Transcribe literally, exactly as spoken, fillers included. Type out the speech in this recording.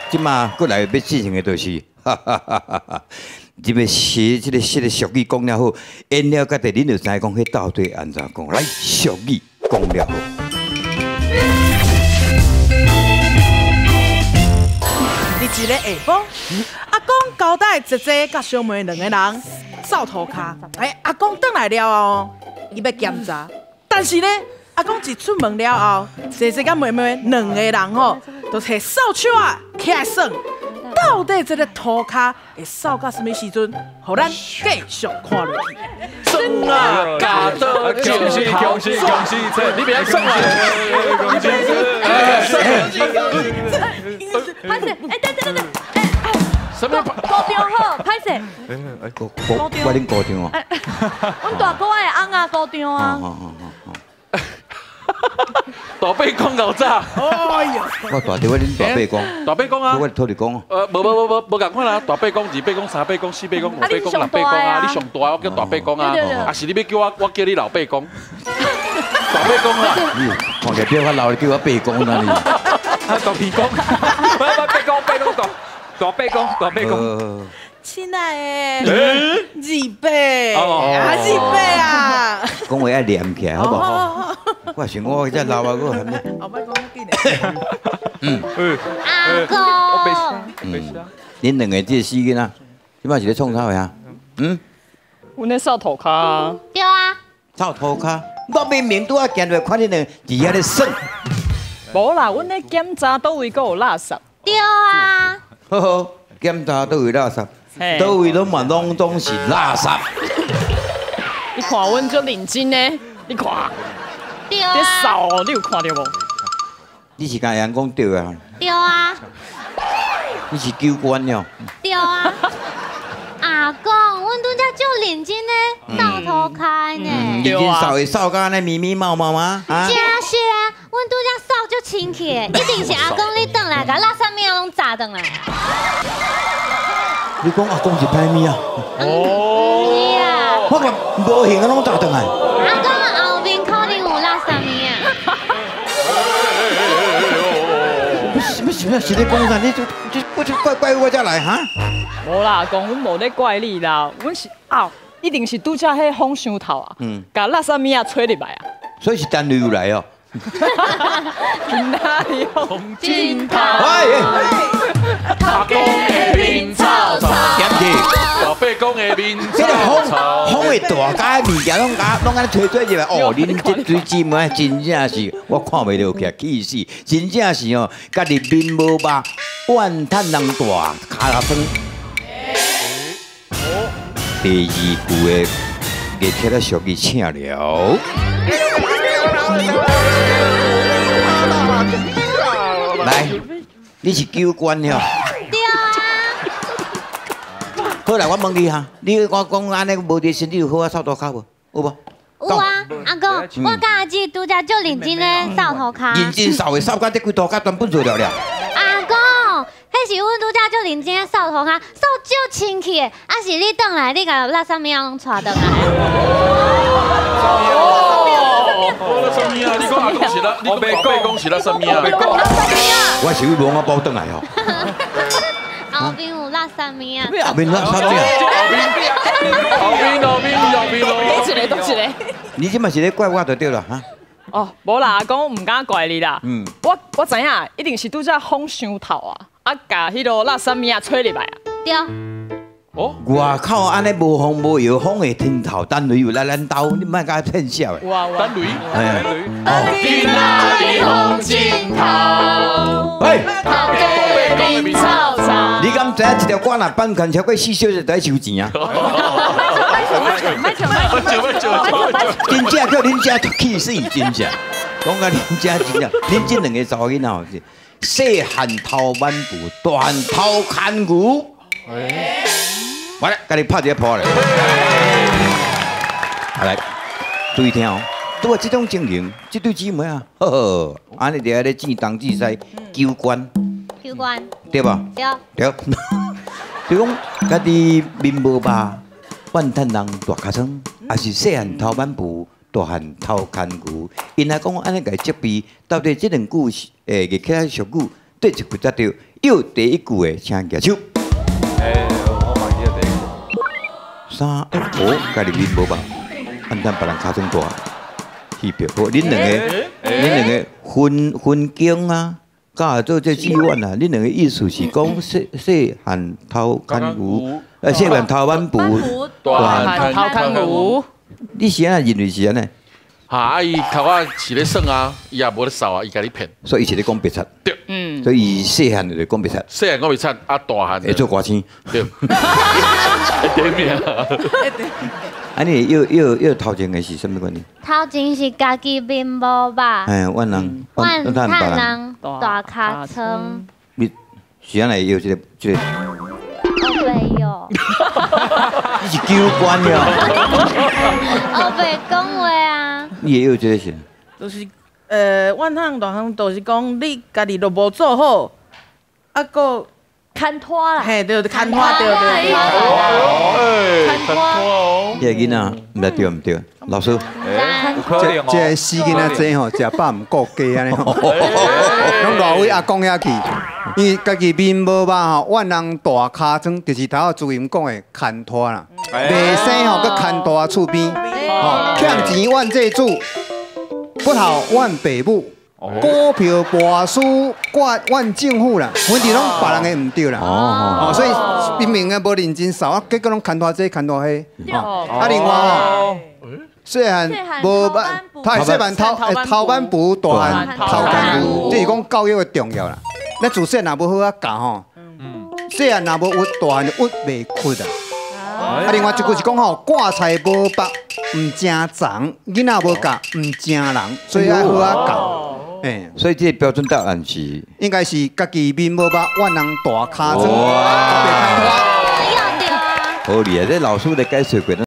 即马过来要进行的就是，哈哈哈哈哈！你要写这个写个俗语讲了后，演了到底恁就知讲迄到底安怎讲？来，俗语讲了后。 你一个下晡，阿公交代姐姐甲小妹两个人扫涂骹。哎，阿公转来了后，伊要检查，但是呢，阿公一出门了后，姐姐甲妹妹两个人吼，就摕扫帚啊起来算，到底这个涂骹会扫到什么时阵？互咱继续看落去。 算啊，加多恭喜恭喜恭喜！你别算了，恭喜！ 拍摄，哎，等等等等，哎， 什么？ 高中好，拍摄。 哎哎，高高，我恁高中哦。 阮大哥的翁啊，高中啊。 大伯公老早。 哎呀！我大弟，我恁大伯公。 大伯公啊。 我偷你讲。 呃，无无无无无共款啦，大伯公、二伯公、三伯公、四伯公、五伯公、六伯公啊，你上大我叫大伯公啊，啊是你要叫我，我叫你老伯公。大伯公啊。你看起来比我老，你叫我伯公哪里？啊，大伯公。不不，伯公伯公大大伯公大伯公。 亲爱的，二伯，啊二伯啊！ 讲话要念起来，好不好？我想我这老啊，我还没。 后摆讲紧嘞。 嗯。 阿公。 嗯。恁两个这死囡仔，即摆是咧创啥呀？嗯。 阮咧扫涂骹啊。 对啊。 扫涂骹，我明明拄啊见着看恁两伫遐咧耍。 无啦，阮咧检查倒位阁有垃圾。 对啊。 好好，检查倒位垃圾。倒位拢嘛拢总是垃圾。 你看阮足认真呢，你看。 对啊。 你扫哦，你有看到无？ 你是甲人讲对啊？ 对啊。 你是救官了？ 对啊。阿公，阮拄则足认真呢，扫涂骹呢。 认真扫会扫到安尼咪咪毛毛吗？啊？ 是啊是啊，阮拄则扫足清气的，一定是阿公你转来，甲垃圾物拢砸转来。 你讲阿公是歹物啊？ 哦。是啊。 我讲无形啊，拢砸转来。 阿公后面可能有垃圾物啊。 什么什么是咧讲啥？你就就我就怪怪我才来哈？ 无啦，讲阮无咧怪你啦，阮是啊，一定是拄则迄风伤透啊，嗯，甲垃圾物啊吹入来啊。 所以是单位有来哦。 哪里风景透？ 阿公的面臭臭， 点去？ 大伯公的面臭臭。 这个风风会大家的物件拢甲拢安尼吹吹入来，哦，恁这堆姊妹真正是我看袂落去，气死！真正是哦，家己面无肉，万叹人大骹拉酸。第二句的日刻咧属于请了。来，你是救官了。 对啊。 好啦，我问你哈，你我讲安尼无对身体有好啊，扫涂骹无？有无？ 有啊，阿公，我甲阿姊拄则足认真咧扫涂骹。 认真扫的，扫到这几涂骹全部做了了。 阿公，迄是阮拄则足认真咧扫涂骹，扫足清气的，啊是你转来，你甲垃圾物仔拢带转来。 哦，什么啊？你讲阿公是啦，你讲大伯公是啦什么啊？ 我是去摸我包转来哦。 后边有垃圾物啊。 后面垃圾物。 后边后边后边咯。 倒一个，倒一个。 你即嘛是咧怪我就对了哈。 哦，无啦，阿公唔敢怪你啦。嗯。我我知影，一定是拄则风伤透啊，啊，甲迄落垃圾物啊吹入来啊。 对。 哦。外口安尼无风无摇，风会天头，单位有来咱兜，你莫甲骗笑的。 哇哇。 单位。 哎。 去哪里风景透？ 喂。 大伯公面臭臭。 你敢知影一条歌若版权超过四小时就要收钱啊？ 卖钱卖钱卖钱卖钱卖钱！ 真正叫恁遮气死，真正。讲到恁遮真正，恁这两个查某囡仔是细汉头挽布，大汉头牵牛。我来，甲你拍一个破来。来，注意听哦。拄啊，这种情形，这对姊妹啊，呵呵，安尼伫遐咧志东志西求官。 求官。 对吧？ 对。 对。就讲家己面无肉，万叹人大尻川，也是细汉头挽布，大汉头牵牛。因来讲安尼个责备，到底这两句诶，日起来俗语， 对一句才对。又第一句的，请举手。 哎，我忘记了第一句。 三哦，家己面无吧？按咱别人卡真大，戏票好。恁两个，恁两个分分经啊，甲做这志愿啊，恁两个意思是讲细细汉头看牛，呃，细汉头挽布， 大汉头看牛。 你是安认为是安尼？ 哈，啊伊头啊是咧耍啊，伊也无咧扫啊，伊甲你骗。 所以伊是咧讲别册， 对， 嗯， 所以伊细汉就咧讲别册， 细汉我未出，啊大汉会做歌星。 对，会点名啊。 安尼又又又头前的是什么关系？ 头前是家己面无吧， 哎，万人， 万咱别叹人， 人大卡称， 你是安尼有一个一个， 我袂哟， 你是纠官呀？ 我袂讲话啊， 你也有这个是？ 就是呃，万项大项都是讲你家己都无做好，啊个看拖啦， 嘿对对，看拖对对对。 哎， 看拖哦， 这个囡仔唔知对唔对？老师， 看这这死囡仔仔吼，食饱唔顾家安尼吼，拢偌位阿公遐去，伊家己面无吧吼，万人大尻川，就是头下主任讲的牵拖啦，袂生吼，佮牵拖厝边，吼欠钱怨债主，不好怨爸母。股票博输挂怨政府啦，反正拢别人的唔对啦。 哦哦，所以明明的无认真扫，啊，结果拢牵拖这牵拖迄。哦，啊，另外吼，细汉无班，他细汉头诶头班部，大汉头干部，这是讲教育的重要啦。咱自细若无好啊教吼，细汉若无屈，大汉就屈袂屈啊。啊，另外一句是讲吼，挂菜无白，唔正长，囡仔无教，唔正人，所以要好啊教。哎， 所以这个标准答案是应该是家己面无白，万人大尻川， 哇别牵拖。 要对啊。 好厉害，这老师的解说过。